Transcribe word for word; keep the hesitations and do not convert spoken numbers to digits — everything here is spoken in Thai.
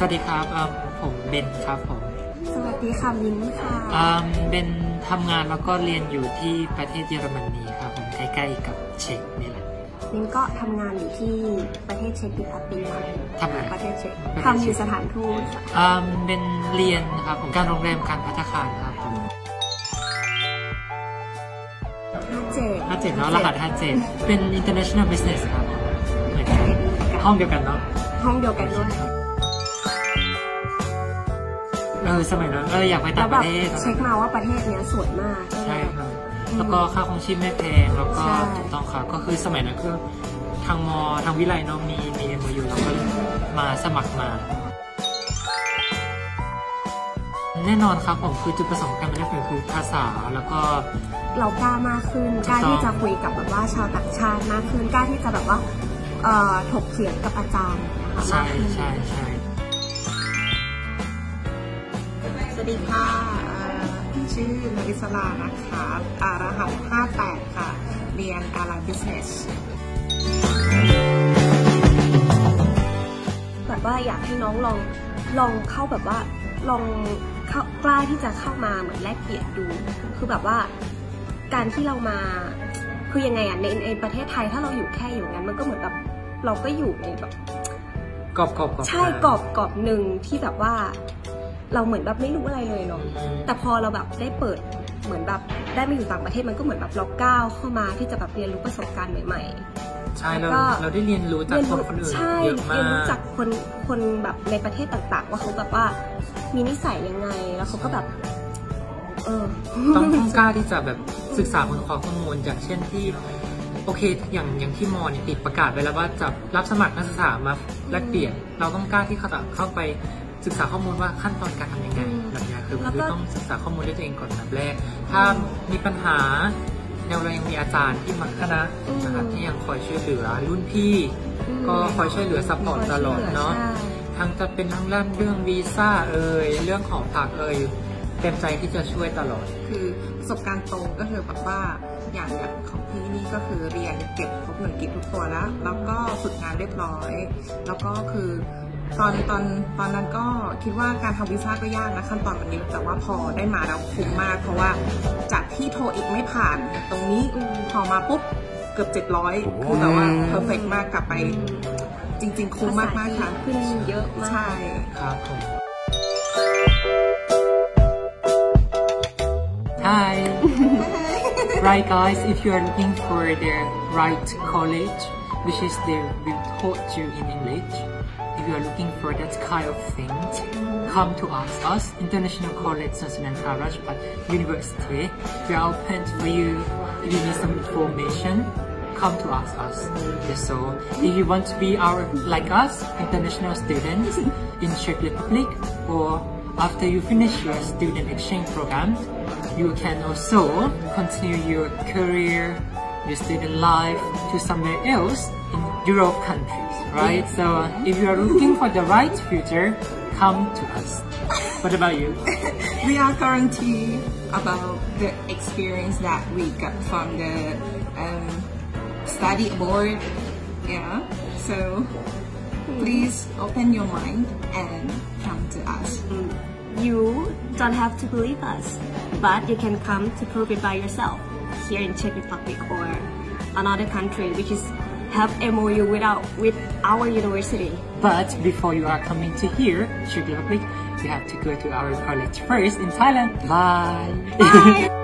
สวัสดีครับผมเบนครับผมสวัสดีค่ะมิ้นค่ะเบนทำงานแล้วก็เรียนอยู่ที่ประเทศเยอรมนีครับผมใกล้ๆกับเช็กนี่แหละมิ้นก็ทำงานอยู่ที่ประเทศเช็กรีพับลิกค่ะทำงานประเทศเช็กทำอยู่สถานทูตเป็นเรียนครับผมการโรงแรมการภัตตาคารครับผมห้าเจ็ดห้าเจ็ดเนาะรหัสห้าเจ็ดเป็น international business ครับเหมือนกันห้องเดียวกันเนาะห้องเดียวกันด้วยเออสมัยนั้นเอออยากไปต่างประเทศเช็คมาว่าประเทศเนี้ยสวยมากใช่ครับแล้วก็ค่าครองชีพไม่แพงแล้วก็ถูกต้องครับก็คือสมัยนั้นคือทางมอทางวิไลเนาะมีมีเอ็มยูแล้วก็มาสมัครมาแน่นอนครับผมคือจุดประสงค์การมาเรียนคือภาษาแล้วก็เรากล้ามากขึ้นกล้าที่จะคุยกับแบบว่าชาวต่างชาติมากขึ้นกล้าที่จะแบบว่าเอ่อถกเถียงกับอาจารย์ใช่ใช่ใช่สวัสดีค่ะพี่ชื่อนาริศรานะคะรหัสห้าแปดค่ะเรียนอาราบิสเนสแบบว่าอยากให้น้องลองลองเข้าแบบว่าลองเข้ากล้าที่จะเข้ามาเหมือนแลกเปลี่ยนดูคือแบบว่าการที่เรามาคือยังไงอ่ะในในประเทศไทยถ้าเราอยู่แค่อยู่งั้นมันก็เหมือนแบบเราก็อยู่ในแบบกรอบกรอบใช่กรอบกรอบหนึ่งที่แบบว่าเราเหมือนแบบไม่รู้อะไรเลยเนาะแต่พอเราแบบได้เปิดเหมือนแบบได้มาอยู่ต่างประเทศมันก็เหมือนแบบเราก้าวเข้ามาที่จะแบบเรียนรู้ประสบการณ์ใหม่ๆใช่แล้วเราได้เรียนรู้จากคนคนอื่นเยอะมากเรียนรู้จากคนคนแบบในประเทศต่างๆว่าเขาแบบว่ามีนิสัยยังไงแล้วเขาก็แบบเออต้องต้องกล้าที่จะแบบศึกษาค้นคว้าข้อมูลอย่างเช่นที่โอเคอย่างอย่างที่มอเนี่ยติดประกาศไว้แล้วว่าจะรับสมัครนักศึกษามาแลกเปลี่ยนเราต้องกล้าที่เขาจะเข้าไปศึกษาข้อมูลว่าขั้นตอนการทำยังไงแบบนี้คือคือต้องศึกษาข้อมูลด้วยตัวเองก่อนแบบแรกถ้ามีปัญหาเรายังมีอาจารย์ที่มาคณะนะครับที่ยังคอยช่วยเหลือรุ่นพี่ก็คอยช่วยเหลือซัพพอร์ตตลอดเนาะทั้งจะเป็นทั้งเรื่องเรื่องวีซ่าเอ่ยเรื่องของผักเอ่ยเต็มใจที่จะช่วยตลอดคือประสบการณ์ตรงก็คือแบบว่าอย่างอย่างของพี่นี่ก็คือเรียนเก็บครบหน่วยกิจทุกตัวแล้วแล้วก็ฝึกงานเรียบร้อยแล้วก็คือตอนตอนตอนนั้นก็คิดว่าการทำวีซ่าก็ยากนะขั้นตอนมันเยอะแต่ว่าพอได้มาแล้วคุ้มมากเพราะว่าจากที่โทรอีกไม่ผ่านตรงนี้พอมาปุ๊บเกือบเจ็ดร้อยคือแบบว่าเพอร์เฟกต์มากกลับไปจริงๆคุ้มมากมากค่ะขึ้นเยอะมากใช่ครับผม Hi right guys if you are looking for the right college which is they will taught you in English if you are looking for that kind of thing come to us us International College National Rajpat University we are open for you if you need some information come to us us so if you want to be our like us international students in Czech Republic or after you finish your student exchange program you can also continue your career your student life to somewhere else in Europe countries right so if you are looking for the right future come to us what about you we are guaranteed about the experience that we got from the um, study abroad yeah so please open your mind and come to us you don't have to believe us but you can come to prove it by yourself here in Czech Republic or another country which is have M O U without with our university but before you are coming to here Czech Republic you have to go to our college first in Thailand bye bye